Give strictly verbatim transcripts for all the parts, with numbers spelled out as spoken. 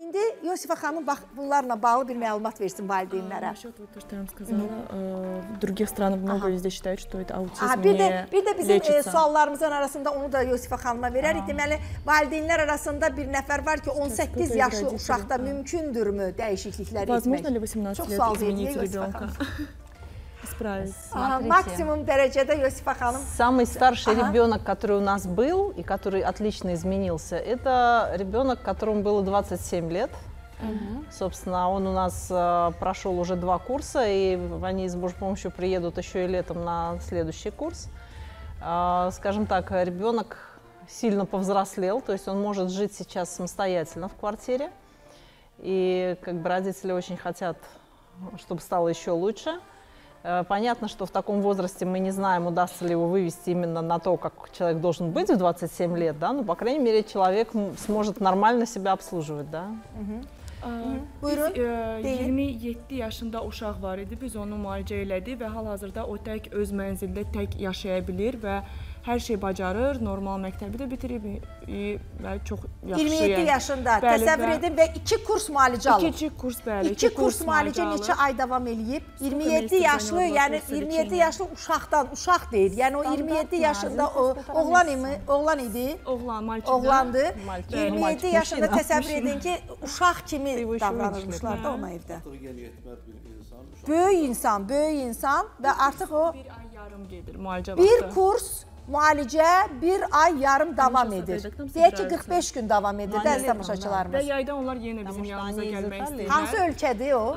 İndi Yosifa xanım bunlarla bağlı bir məlumat versin valideynlərə. Насчет вот то, что я вам сказала, в других странах много везде считают, что это аутизм bir не də bir də bizim лечится. suallarımızın arasında onu da Yosifa xanıma verərik. Deməli, valideynlər arasında bir nəfər var ki, on səkkiz yaşlı uşaqda mümkündürmü dəyişikliklər etmək? Возможно ли восемнадцать лет изменить ребенка? Максимум дərəcədə Yosifa xanım. Самый старший ребенок, который у нас был и который отлично изменился, это ребенок, которому было двадцать семь лет. Uh-huh. Собственно, он у нас э, прошел уже два курса, и они с Божьей помощью приедут еще и летом на следующий курс. Э, скажем так, ребенок сильно повзрослел, то есть он может жить сейчас самостоятельно в квартире. И как бы родители очень хотят, чтобы стало еще лучше. Э, понятно, что в таком возрасте мы не знаем, удастся ли его вывести именно на то, как человек должен быть в двадцать семь лет, да, но, по крайней мере, человек сможет nормально себя обслуживать, да. Uh-huh. Buyurun. Biz iyirmi yeddi yaşında uşaq var idi, biz onu müalicə elədik və hal-hazırda o tək öz mənzildə tək yaşaya bilir və hər şey bacarır, normal məktəbi də bitirib və çox yaxşı. iyirmi yeddi yaşında təsəvvür edin və iki kurs müalicə alıb. İki kurs, bəli. İki kurs müalicə neçə ay davam eləyib. iyirmi yeddi yaşlı, yəni iyirmi yeddi yaşlı uşaqdan, uşaq deyil. Yəni o iyirmi yeddi yaşında o oğlan idi, oğlan idi. Oğlan, malçıqda. Oğlandı. iyirmi yeddi yaşında təsəvvür edin ki, uşaq kimi davranırmışlar da ona evdə. Böyük insan, böyük insan və artıq o bir ay yarım gedir müalicə vaxtı. Bir kurs müalicə bir ay yarım davam edir. Deyək ki, qırx beş gün davam edir də tamaşaçılarımız. Və yayda onlar yenə bizim yanımıza gəlmək istəyirlər. Hansı ölkədir o?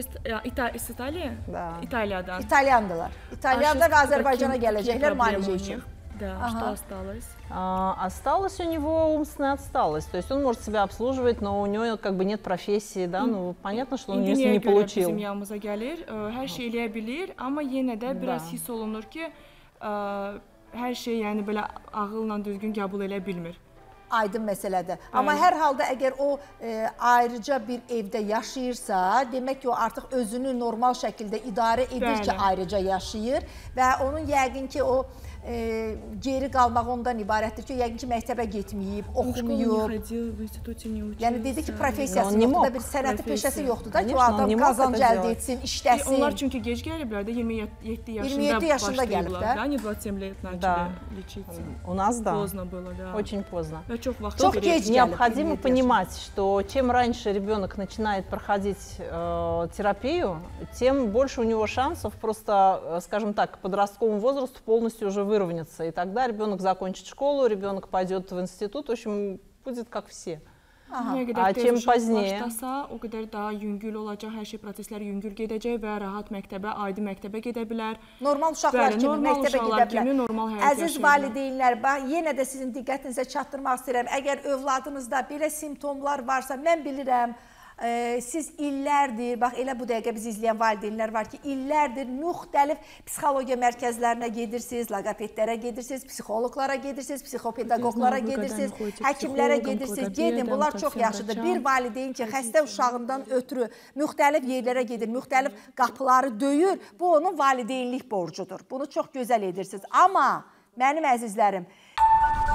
İtaliyadan. İtalyandılar. İtalyanda və Azərbaycana gələcəklər müalicə üçün. Да, что осталось? А, осталась у него умственная отсталость. То есть он может себя обслуживать, но у него как бы нет профессии, да, ну понятно, что он ее не получил. Bizim yanımıza gəlir, hər şey eləyə bilir, amma yenə də biraz hiss olunur ki, hər şey yəni belə ağılla düzgün qəbul elə bilmir. Aydın məsələdir. Amma hər halda əgər o e, ayrıca bir evdə yaşayırsa, demək ki, o artıq özünü normal şəkildə idarə edir Bəli. Ki, ayrıca yaşayır və onun yəqin ki, o e, geri qalmaq ondan ibarətdir ki, yəqin ki, məktəbə getməyib, oxumayıb. Yəni dedi ki, professiyası yoxdur da, bir sənəti peşəsi yoxdur da ki, o adam qazancı əldə etsin, işləsin. Onlar çünki gec gəliblər də, iyirmi yeddi yaşında başlayıblar. Не двадцать семь лет начали лечиться. У нас, да. Поздно было, да. Очень поздно. Тут необходимо понимать, что чем раньше ребенок начинает проходить э, терапию, тем больше у него шансов просто, скажем так, к подростковому возрасту полностью уже выровняться. И тогда ребенок закончит школу, ребенок пойдет в институт, в общем, будет как все. A чем позднее başlasa, o qədər daha yüngül olacaq, hər şey proseslər yüngül gedəcək və rahat məktəbə, adi məktəbə gedə bilər. Normal uşaqlar kimi normal məktəbə uşaqlar gedə bilər. Kimi, normal həyat Əziz valideynlər, bax, yenə də sizin diqqətinizə çatdırmaq istəyirəm. Əgər övladınızda belə simptomlar varsa, mən bilirəm, e, siz illərdir, bax elə bu dəqiqə bizi izləyən valideynlər var ki, illərdir müxtəlif psixologiya mərkəzlərinə gedirsiniz, logopedlərə gedirsiniz, psixoloqlara gedirsiniz, psixopedaqoqlara gedirsiniz, həkimlərə gedirsiniz. Gedin, bunlar çox yaxşıdır. Bir valideyn ki, xəstə uşağından ötürü müxtəlif yerlərə gedir, müxtəlif qapıları döyür, bu onun valideynlik borcudur. Bunu çox gözəl edirsiniz. Amma mənim əzizlərim,